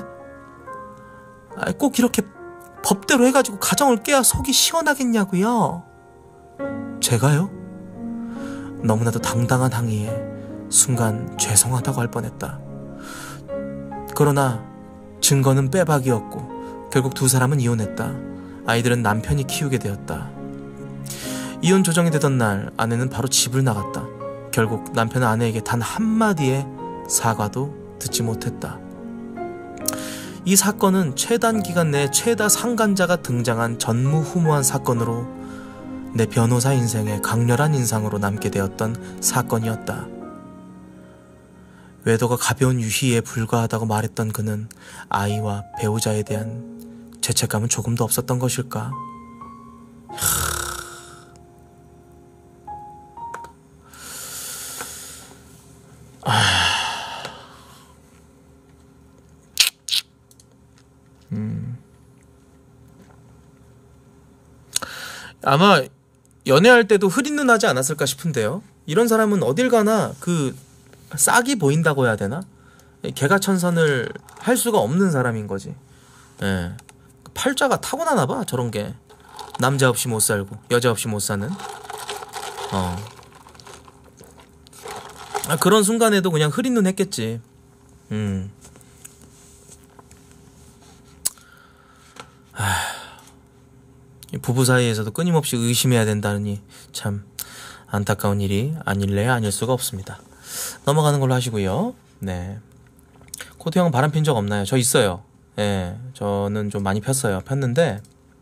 꼭 이렇게 법대로 해가지고 가정을 깨야 속이 시원하겠냐고요? 제가요? 너무나도 당당한 항의에 순간 죄송하다고 할 뻔했다. 그러나 증거는 빼박이었고 결국 2사람은 이혼했다. 아이들은 남편이 키우게 되었다. 이혼 조정이 되던 날 아내는 바로 집을 나갔다. 결국 남편은 아내에게 단 한마디의 사과도 듣지 못했다. 이 사건은 최단 기간 내 최다 상간자가 등장한 전무후무한 사건으로 내 변호사 인생에 강렬한 인상으로 남게 되었던 사건이었다. 외도가 가벼운 유희에 불과하다고 말했던 그는 아이와 배우자에 대한 죄책감은 조금도 없었던 것일까? 아마 연애할 때도 흐린 눈 하지 않았을까 싶은데요. 이런 사람은 어딜 가나 그 싹이 보인다고 해야 되나? 개가천선을 할 수가 없는 사람인 거지. 예. 팔자가 타고나나 봐, 저런 게. 남자 없이 못 살고 여자 없이 못 사는. 그런 순간에도 그냥 흐린 눈 했겠지. 부부 사이에서도 끊임없이 의심해야 된다니 참 안타까운 일이 아닐래야 아닐 수가 없습니다. 넘어가는 걸로 하시고요. 네. 코트 형 바람 핀 적 없나요? 저 있어요. 예, 저는 좀 많이 폈어요. 폈는데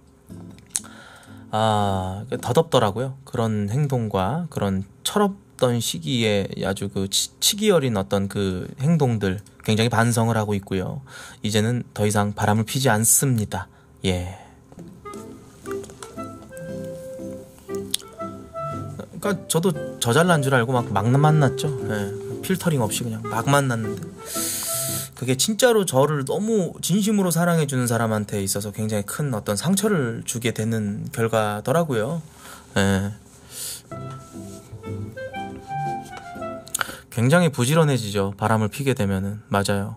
더덥더라고요. 그런 행동과 그런 철없던 시기에 아주 그 치기 어린 어떤 그 행동들 굉장히 반성을 하고 있고요. 이제는 더 이상 바람을 피지 않습니다. 예. 그러니까 저도 저 잘난 줄 알고 막 만났죠. 예, 필터링 없이 그냥 막 만났는데 그게 진짜로 저를 너무 진심으로 사랑해주는 사람한테 있어서 굉장히 큰 어떤 상처를 주게 되는 결과더라고요. 예. 굉장히 부지런해지죠. 바람을 피게 되면은. 맞아요.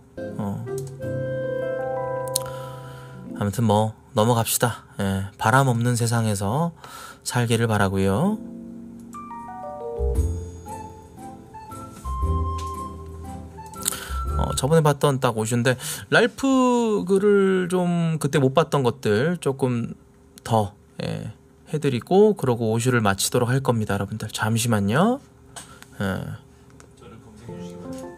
아무튼 뭐 넘어갑시다. 예. 바람 없는 세상에서 살기를 바라고요. 저번에 봤던 딱 오슈인데 랄프 글을 좀 그때 못 봤던 것들 조금 더 해드리고 그러고 오슈를 마치도록 할 겁니다. 여러분들 잠시만요. 저를 검색해 주시기 바랍니다.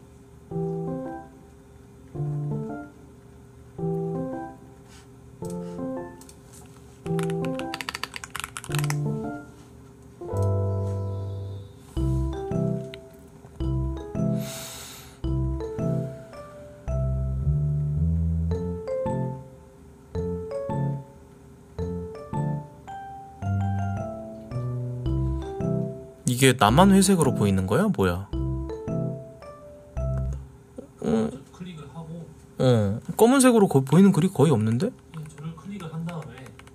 이게 나만 회색으로 보이는 거야? 뭐야? 클릭을 하고 검은색으로 보이는 글이 거의 없는데? 저를 클릭을 한 다음에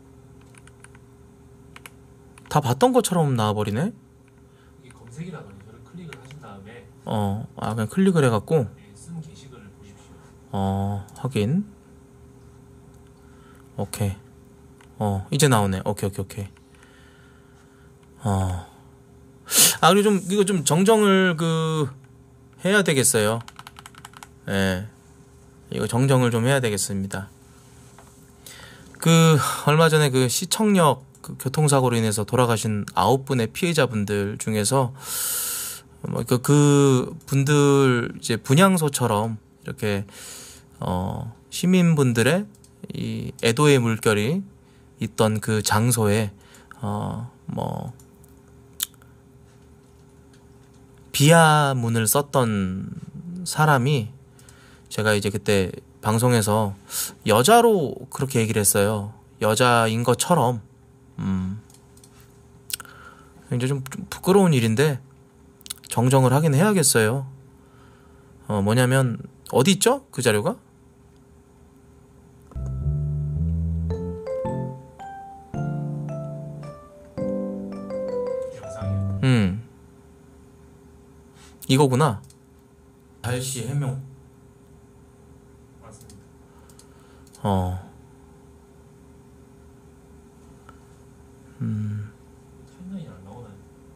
다 봤던 것처럼 나와버리네? 이게 검색이라거니 저를 클릭을 하신 다음에 그냥 클릭을 해갖고 쓴 게시글을 보십시오. 확인. 오케이. 이제 나오네. 오케이. 그리고 좀 이거 좀 정정을 해야 되겠어요. 예. 이거 정정을 좀 해야 되겠습니다. 얼마 전에 시청역 교통사고로 인해서 돌아가신 9분의 피해자분들 중에서 그 분들 이제 분향소처럼 이렇게 시민분들의 이 애도의 물결이 있던 그 장소에 비하문을 썼던 사람이 제가 이제 그때 방송에서 여자로 그렇게 얘기를 했어요. 여자인 것처럼. 굉장히 좀 부끄러운 일인데 정정을 하긴 해야겠어요. 뭐냐면 어디 있죠? 그 자료가? 영상이요. 이거구나. 달씨 해명. 맞습니다. 타임라인이 안 나오나요?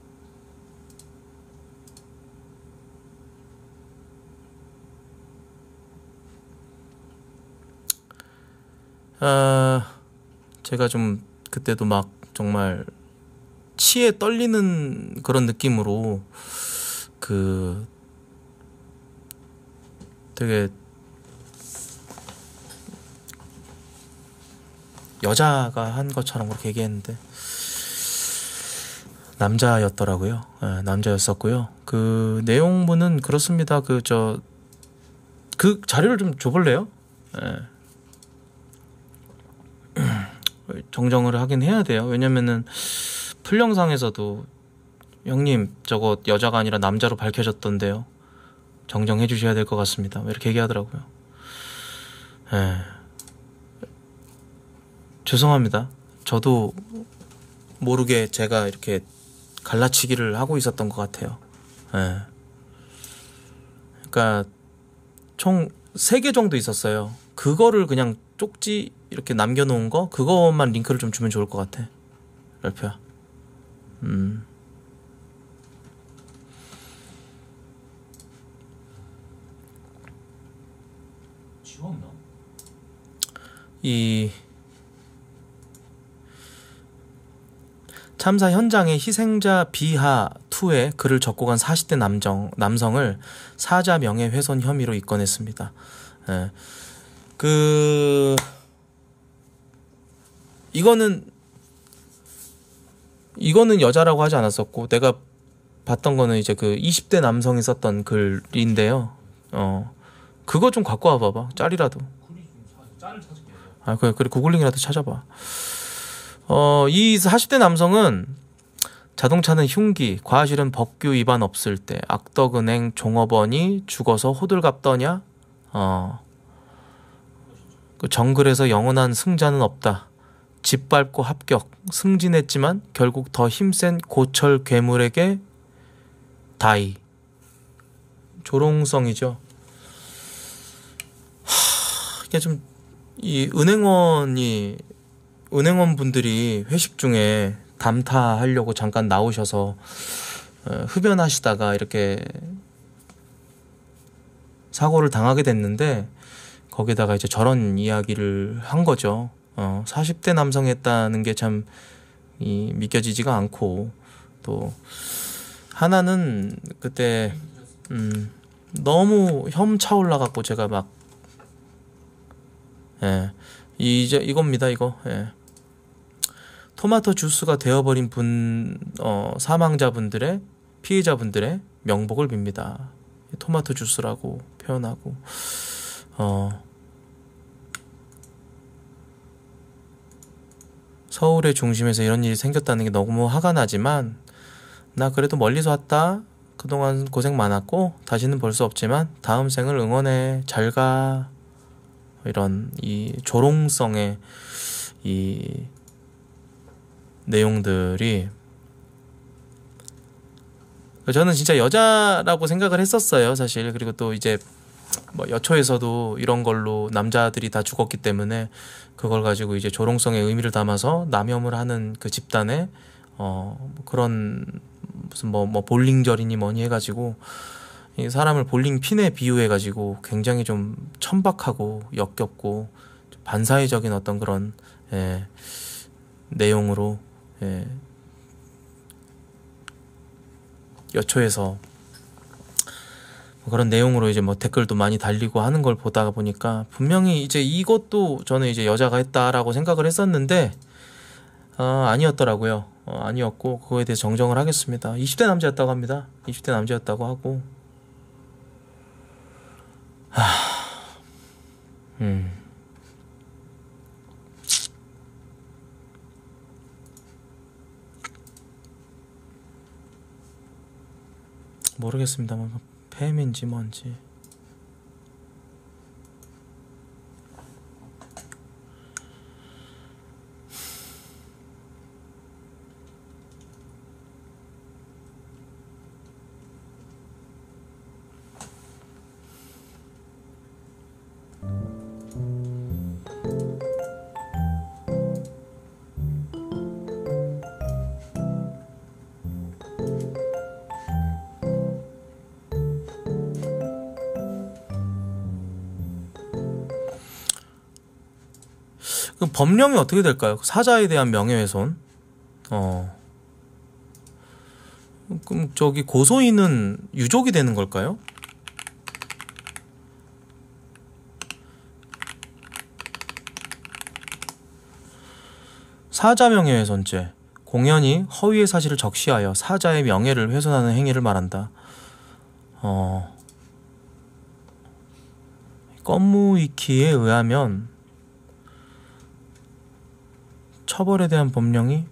제가 좀 그때도 막 정말 치에 떨리는 그런 느낌으로 되게 여자가 한 것처럼 그렇게 얘기했는데 남자였더라고요. 예, 남자였었고요. 그 내용문은 그렇습니다. 그 자료를 좀 줘볼래요? 예. 정정을 하긴 해야 돼요. 왜냐면은 풀영상에서도 형님 저거 여자가 아니라 남자로 밝혀졌던데요. 정정해 주셔야 될 것 같습니다. 이렇게 얘기하더라고요. 예. 죄송합니다. 저도 모르게 제가 이렇게 갈라치기를 하고 있었던 것 같아요. 예. 그러니까 총 3개 정도 있었어요. 그거를 그냥 쪽지 이렇게 남겨놓은 거 그것만 링크를 좀 주면 좋을 것 같아. 랄프야. 지웠나? 이 참사 현장에 희생자 비하 2에 글을 적고 간 40대 남성을 사자 명예훼손 혐의로 입건했습니다. 예. 이거는 여자라고 하지 않았었고 내가 봤던 거는 이제 그 20대 남성이 썼던 글인데요. 그거 좀 갖고 와봐봐. 짤이라도. 짤을 찾을게. 아, 그래 구글링이라도 찾아봐. 이 40대 남성은 자동차는 흉기, 과실은 법규 위반 없을 때, 악덕은행 종업원이 죽어서 호들갑 떠냐? 그 정글에서 영원한 승자는 없다. 짓밟고 합격, 승진했지만 결국 더 힘센 고철 괴물에게 다이. 조롱성이죠. 이게 좀 이 은행원 분들이 회식 중에 담타하려고 잠깐 나오셔서 흡연하시다가 이렇게 사고를 당하게 됐는데 거기다가 이제 저런 이야기를 한 거죠. 40대 남성이 했다는 게 참 믿겨지지가 않고 또 하나는 그때 너무 혐 차올라갖고 제가 막 이겁니다 이거. 토마토 주스가 되어버린 사망자분들의 피해자분들의 명복을 빕니다. 토마토 주스라고 표현하고 서울의 중심에서 이런 일이 생겼다는 게 너무 화가 나지만 나 그래도 멀리서 왔다. 그동안 고생 많았고 다시는 볼 수 없지만 다음 생을 응원해. 잘가. 이런 이 조롱성의 이 내용들이 저는 진짜 여자라고 생각을 했었어요 사실. 그리고 또 이제 뭐 여초에서도 이런 걸로 남자들이 다 죽었기 때문에 그걸 가지고 이제 조롱성의 의미를 담아서 남염을 하는 그 집단에 그런 무슨 뭐 볼링절이니 뭐니 해가지고 이 사람을 볼링 핀에 비유해가지고 굉장히 좀 천박하고 역겹고 반사회적인 어떤 그런 내용으로 여초에서 그런 내용으로 이제 뭐 댓글도 많이 달리고 하는 걸 보다 보니까 분명히 이제 이것도 저는 이제 여자가 했다라고 생각을 했었는데 아니었더라고요. 아니었고 그거에 대해서 정정을 하겠습니다. 20대 남자였다고 합니다. 20대 남자였다고 하고 모르겠습니다만 팸인지 뭔지. 그럼 법령이 어떻게 될까요? 사자에 대한 명예훼손. 그럼 저기 고소인은 유족이 되는 걸까요? 사자 명예훼손죄. 공연히 허위의 사실을 적시하여 사자의 명예를 훼손하는 행위를 말한다. 건무위키에 의하면 처벌에 대한 법령이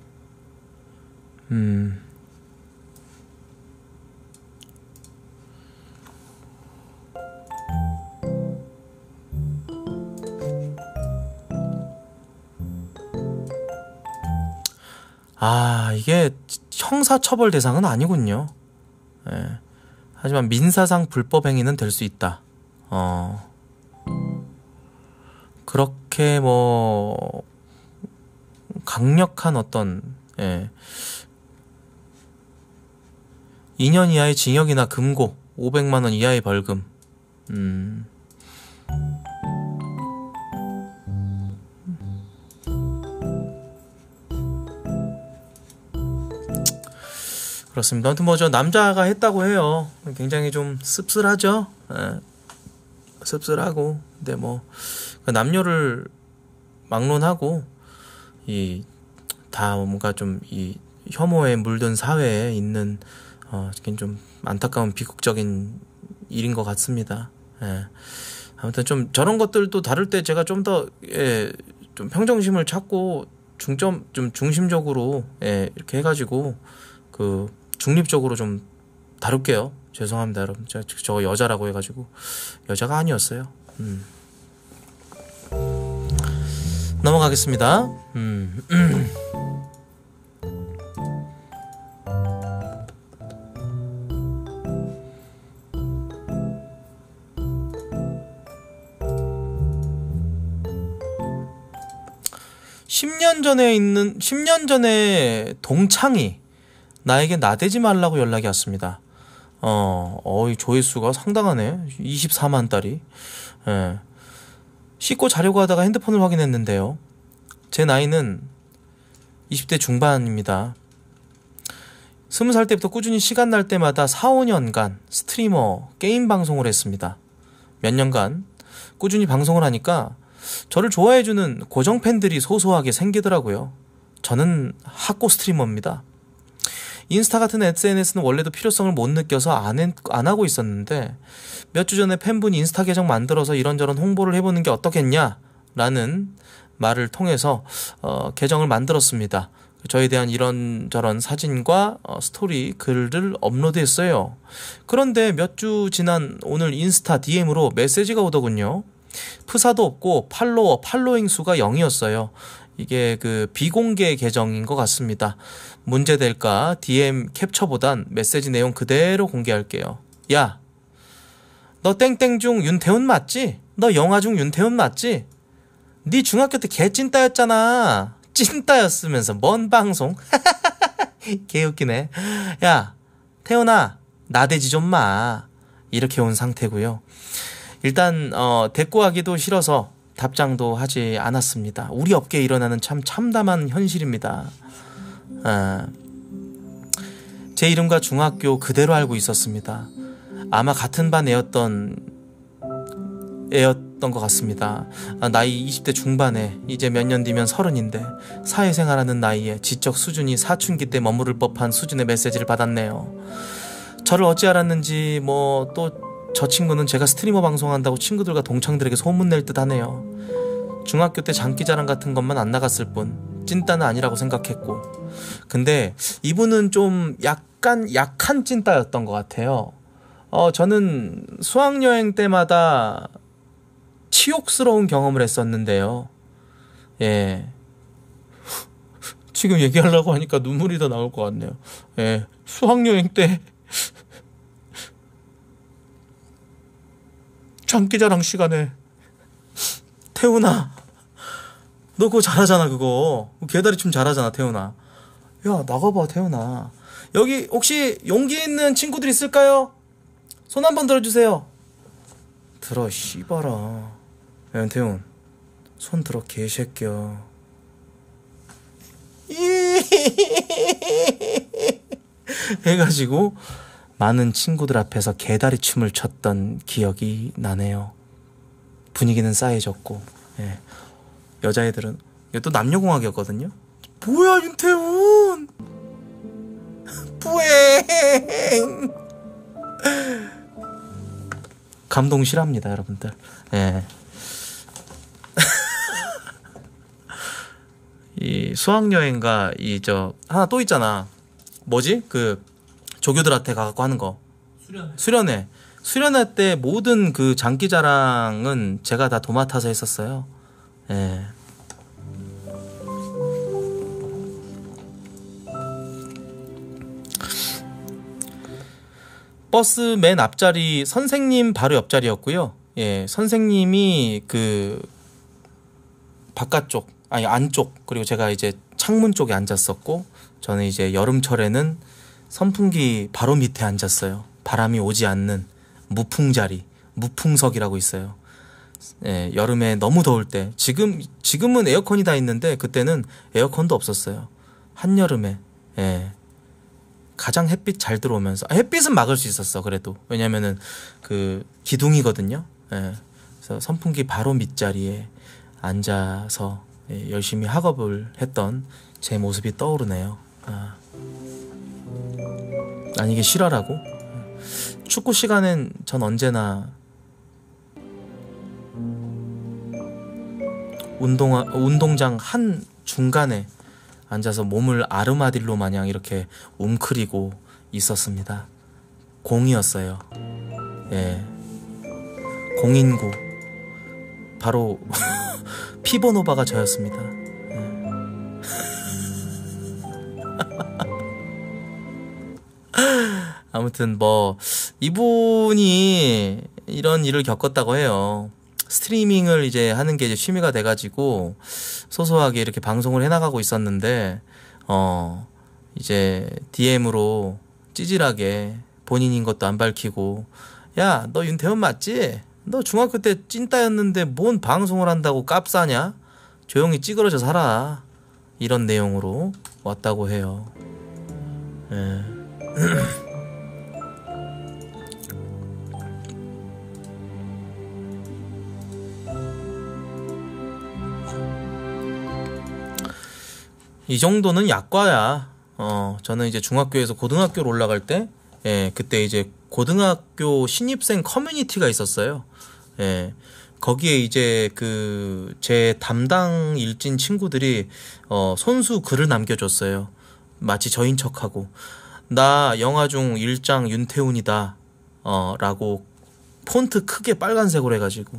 이게 형사처벌 대상은 아니군요. 예. 하지만 민사상 불법행위는 될 수 있다. 그렇게 뭐 강력한 어떤 2년 이하의 징역이나 금고 500만 원 이하의 벌금. 그렇습니다. 아무튼 뭐 저 남자가 했다고 해요. 굉장히 좀 씁쓸하죠. 씁쓸하고 근데 뭐 남녀를 막론하고 이 다 뭔가 좀 이 혐오에 물든 사회에 있는 좀 안타까운 비극적인 일인 것 같습니다. 아무튼 좀 저런 것들도 다룰 때 제가 좀 더 좀 평정심을 찾고 중심적으로 이렇게 해가지고 중립적으로 좀 다룰게요. 죄송합니다, 여러분. 저 여자라고 해가지고 여자가 아니었어요. 넘어가겠습니다. 10년 전에 동창이 나에게 나대지 말라고 연락이 왔습니다. 이 조회수가 상당하네. 24만 달이. 씻고 자려고 하다가 핸드폰을 확인했는데요. 제 나이는 20대 중반입니다. 20살 때부터 꾸준히 시간 날 때마다 4, 5년간 스트리머 게임 방송을 했습니다. 몇 년간 꾸준히 방송을 하니까 저를 좋아해주는 고정 팬들이 소소하게 생기더라고요. 저는 핫고 스트리머입니다. 인스타 같은 SNS는 원래도 필요성을 못 느껴서 안 하고 있었는데 몇 주 전에 팬분이 인스타 계정 만들어서 이런저런 홍보를 해보는 게 어떻겠냐 라는 말을 통해서 계정을 만들었습니다. 저에 대한 이런저런 사진과 스토리 글을 업로드했어요. 그런데 몇 주 지난 오늘 인스타 DM으로 메시지가 오더군요. 프사도 없고 팔로잉 수가 0이었어요. 이게 비공개 계정인 것 같습니다. 문제될까 DM 캡처보단 메시지 내용 그대로 공개할게요. 야, 너 땡땡 중 윤태훈 맞지? 너 영화 중 윤태훈 맞지? 네 중학교 때 개찐따였잖아. 찐따였으면서 뭔 방송? 개웃기네. 야, 태훈아, 나대지 좀 마. 이렇게 온 상태고요. 일단 대꾸하기도 싫어서 답장도 하지 않았습니다. 우리 업계에 일어나는 참 참담한 현실입니다. 제 이름과 중학교 그대로 알고 있었습니다. 아마 같은 반 애였던 것 같습니다. 나이 20대 중반에 이제 몇 년 뒤면 30인데 사회생활하는 나이에 지적 수준이 사춘기 때 머무를 법한 수준의 메시지를 받았네요. 저를 어찌 알았는지 또 저 친구는 제가 스트리머 방송한다고 친구들과 동창들에게 소문낼 듯 하네요. 중학교 때 장기자랑 같은 것만 안 나갔을 뿐 찐따는 아니라고 생각했고, 근데 이분은 좀 약한 찐따였던 것 같아요. 저는 수학여행 때마다 치욕스러운 경험을 했었는데요. 예. 지금 얘기하려고 하니까 눈물이 더 나올 것 같네요. 예. 수학여행 때 장기자랑 시간에 태훈아, 너 그거 잘하잖아. 그거 개다리춤 잘하잖아 태훈아. 야, 나가봐 태훈아. 여기 혹시 용기 있는 친구들 있을까요? 손 한번 들어주세요. 들어 씨발아. 야, 윤태훈 손 들어 개새끼야. 해가지고 많은 친구들 앞에서 개다리 춤을 췄던 기억이 나네요. 분위기는 싸해졌고, 예. 여자애들은 이것도 남녀공학이었거든요. 뭐야 윤태훈 뿌행. 감동 실합니다 여러분들. 예. 이 수학여행가 이 저 하나 또 있잖아. 뭐지? 그 조교들한테 가갖고 하는 거. 수련회 때 모든 그 장기자랑은 제가 다 도맡아서 했었어요. 예. 버스 맨 앞자리 선생님 바로 옆자리였고요. 예, 선생님이 그 바깥쪽 아니 안쪽 그리고 제가 이제 창문 쪽에 앉았었고 저는 이제 여름철에는 선풍기 바로 밑에 앉았어요. 바람이 오지 않는 무풍자리, 무풍석이라고 있어요. 예, 여름에 너무 더울 때 지금은 에어컨이 다 있는데 그때는 에어컨도 없었어요. 한여름에 예, 가장 햇빛 잘 들어오면서 햇빛은 막을 수 있었어. 그래도 왜냐면은 그 기둥이거든요. 예, 그래서 선풍기 바로 밑자리에 앉아서 예, 열심히 학업을 했던 제 모습이 떠오르네요. 아니 이게 실화라고? 축구 시간엔 전 언제나 운동장 한 중간에 앉아서 몸을 아르마딜로 마냥 이렇게 웅크리고 있었습니다. 공이었어요. 예, 공인구 바로 피보노바가 저였습니다. 아무튼 뭐 이분이 이런 일을 겪었다고 해요. 스트리밍을 이제 하는 게 이제 취미가 돼가지고 소소하게 이렇게 방송을 해나가고 있었는데 이제 DM으로 찌질하게 본인인 것도 안 밝히고 야, 너 윤태훈 맞지? 너 중학교 때 찐따였는데 뭔 방송을 한다고 깝싸냐? 조용히 찌그러져 살아. 이런 내용으로 왔다고 해요. 예. 이 정도는 약과야. 저는 이제 중학교에서 고등학교로 올라갈 때, 예, 그때 이제 고등학교 신입생 커뮤니티가 있었어요. 예, 거기에 이제 그 제 담당 일진 친구들이 손수 글을 남겨줬어요. 마치 저인 척하고 나 영화중 일장 윤태훈이다. 라고 폰트 크게 빨간색으로 해가지고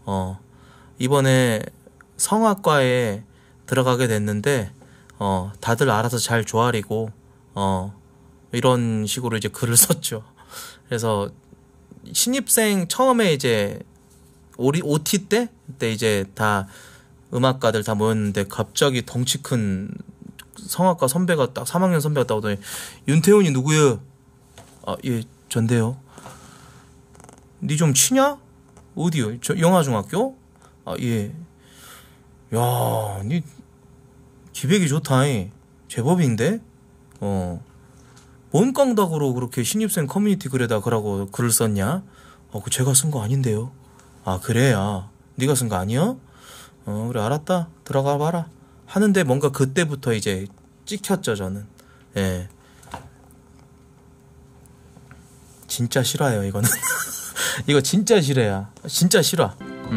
이번에 성악과에 들어가게 됐는데 다들 알아서 잘 조아리고 이런 식으로 이제 글을 썼죠. 그래서 신입생 처음에 이제 OT 때 그때 이제 다 음악가들 다 모였는데 갑자기 덩치 큰 성악가 선배가 딱 3학년 선배가 딱 오더니 윤태훈이 누구야? 아, 예, 전데요. 니 좀 치냐? 어디요? 저 영화중학교? 아, 예. 야, 니 기백이 좋다잉. 제법인데? 뭔 깡닥으로 그렇게 신입생 커뮤니티 글에다 그러고 글을 썼냐? 그 제가 쓴 거 아닌데요. 아, 그래? 야, 네가 쓴 거 아니야? 그래, 알았다. 들어가 봐라. 하는데 뭔가 그때부터 이제 찍혔죠, 저는. 예. 진짜 싫어요, 이거는. 이거 진짜 싫어야. 진짜 싫어.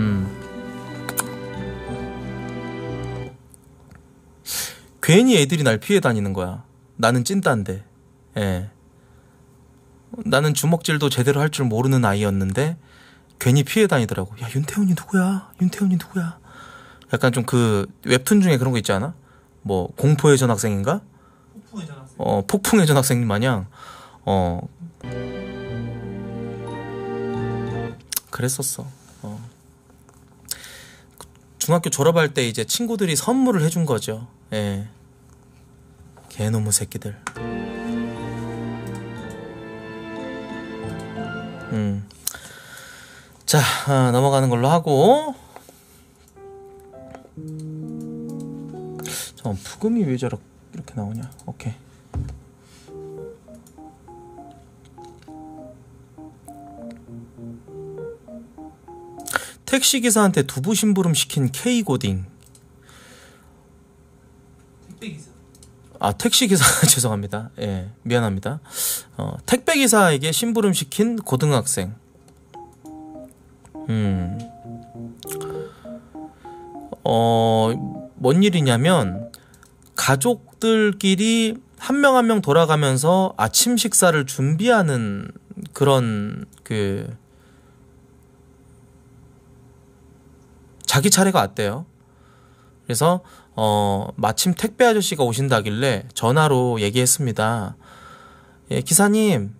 괜히 애들이 날 피해 다니는 거야. 나는 찐따인데. 예. 나는 주먹질도 제대로 할 줄 모르는 아이였는데 괜히 피해 다니더라고. 야, 윤태훈이 누구야? 윤태훈이 누구야? 약간 좀 그 웹툰 중에 그런 거 있지 않아? 뭐 공포의 전학생인가? 폭풍의 전학생. 폭풍의 전학생 마냥 그랬었어. 중학교 졸업할 때 이제 친구들이 선물을 해준 거죠. 예. 개놈의 새끼들. 자, 넘어가는 걸로 하고. 잠깐, 부금이 왜 이렇게 나오냐? 오케이. 택시기사한테 두부 심부름 시킨 K고딩. 택배기사. 아, 택시기사 죄송합니다. 예, 미안합니다. 택배기사에게 심부름 시킨 고등학생. 뭔 일이냐면 가족들끼리 한 명 한 명 돌아가면서 아침 식사를 준비하는 그런 자기 차례가 왔대요. 그래서 마침 택배 아저씨가 오신다길래 전화로 얘기했습니다. 예, 기사님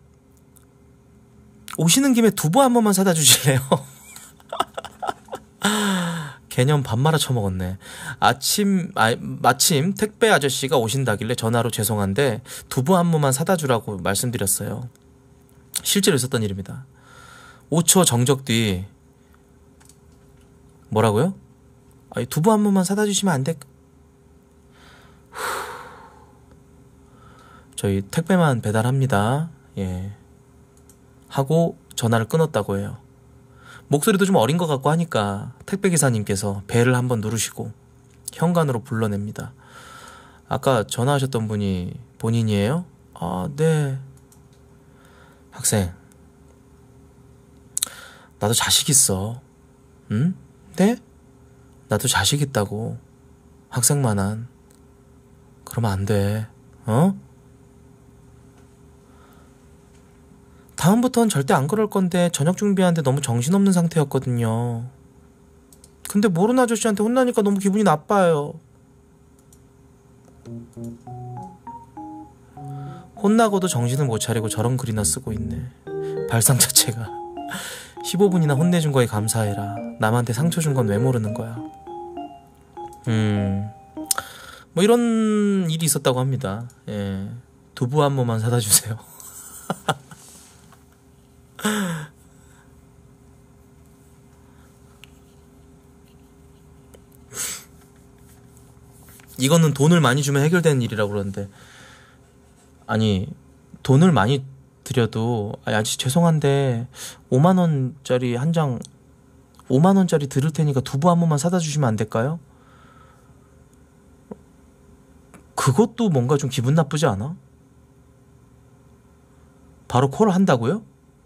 오시는 김에 두부 한 번만 사다 주실래요? 개념 밥 말아 처먹었네. 마침 택배 아저씨가 오신다길래 전화로 죄송한데 두부 한 번만 사다 주라고 말씀드렸어요. 실제로 있었던 일입니다. 5초 정적 뒤 뭐라고요? 아니, 두부 한 번만 사다 주시면 안 될까? 저희 택배만 배달합니다. 예. 하고 전화를 끊었다고 해요. 목소리도 좀 어린 것 같고 하니까 택배기사님께서 벨을 한번 누르시고 현관으로 불러냅니다. 아까 전화하셨던 분이 본인이에요? 아, 네. 학생, 나도 자식 있어. 응? 네? 나도 자식 있다고. 학생만한. 그러면 안 돼. 어? 다음부터는 절대 안 그럴 건데 저녁 준비하는데 너무 정신없는 상태였거든요. 근데 모르는 아저씨한테 혼나니까 너무 기분이 나빠요. 혼나고도 정신을 못 차리고 저런 글이나 쓰고 있네. 발상 자체가 15분이나 혼내준 거에 감사해라. 남한테 상처 준 건 왜 모르는 거야. 뭐 이런 일이 있었다고 합니다. 예. 두부 한 번만 사다 주세요. 이거는 돈을 많이 주면 해결되는 일이라고 그러는데, 아니 돈을 많이 드려도 아직 죄송한데 5만원짜리 한 장 5만원짜리 드릴 테니까 두부 한 번만 사다 주시면 안 될까요? 그것도 뭔가 좀 기분 나쁘지 않아? 바로 콜 한다고요?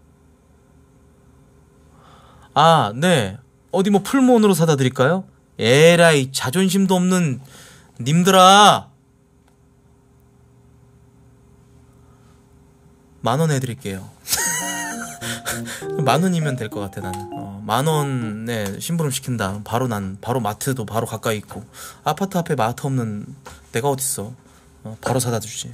아, 네. 어디 뭐 풀무원으로 사다 드릴까요? 에라이, 자존심도 없는 님들아. 10,000원 해드릴게요. 10,000원이면 될 것 같아. 나는 10,000원에 심부름 시킨다. 바로 마트도 바로 가까이 있고, 아파트 앞에 마트 없는 데가 어딨어. 바로 사다 주지.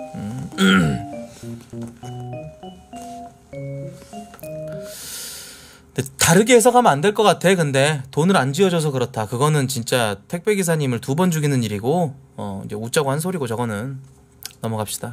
다르게 해석하면 안 될 것 같아. 근데 돈을 안 쥐어줘서 그렇다. 그거는 진짜 택배기사님을 2번 죽이는 일이고, 이제 웃자고 한 소리고. 저거는 넘어갑시다.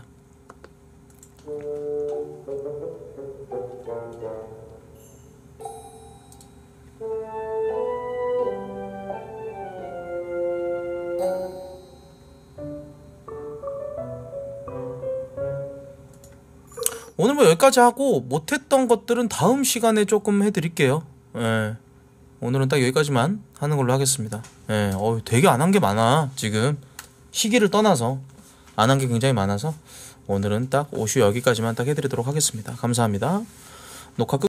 오늘 뭐 여기까지 하고, 못했던 것들은 다음 시간에 조금 해드릴게요. 예. 오늘은 딱 여기까지만 하는 걸로 하겠습니다. 예. 되게 안 한 게 많아. 지금 시기를 떠나서 안 한 게 굉장히 많아서 오늘은 딱 오슈 여기까지만 딱 해드리도록 하겠습니다. 감사합니다. 녹화 끝.